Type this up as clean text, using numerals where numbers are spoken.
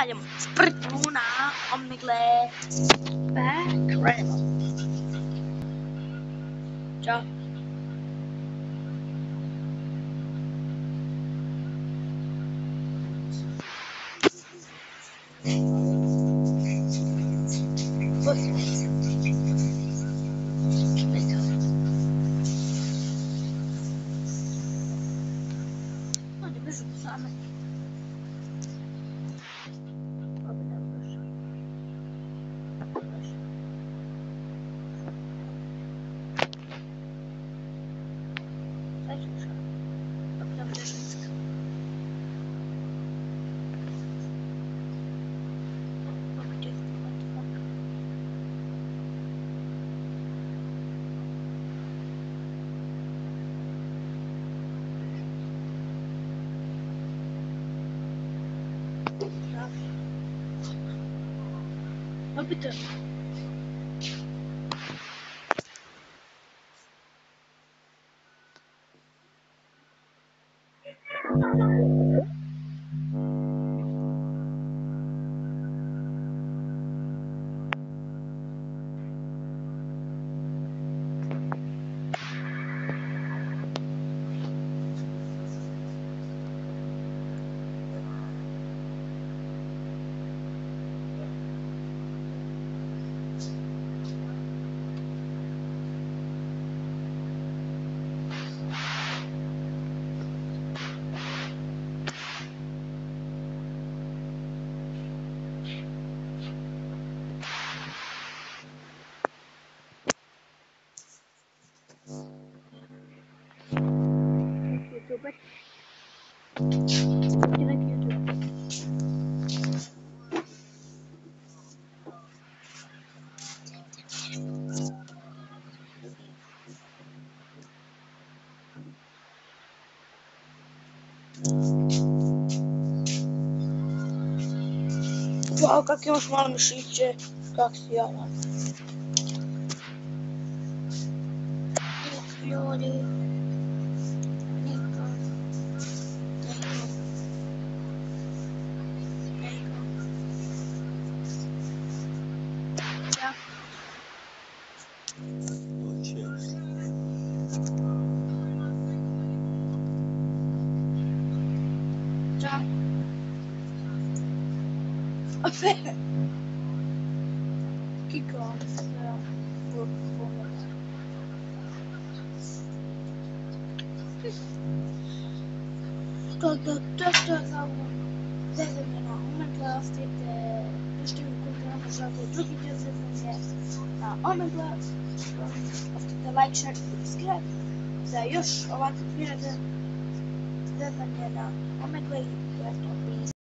Šaljemo spritnu na Omegle. Krenemo. Ćao. Oni bežu same. Bitte. YouTuber. Direkt YouTuber. Wow, как imaš malo mišiće, kak si jadan. Ljudi. Ciao. Vabbè. Che cosa? Omegle, ostavite like, share i subscribe za još ovakve prirode zezanje na Omegle i to je to.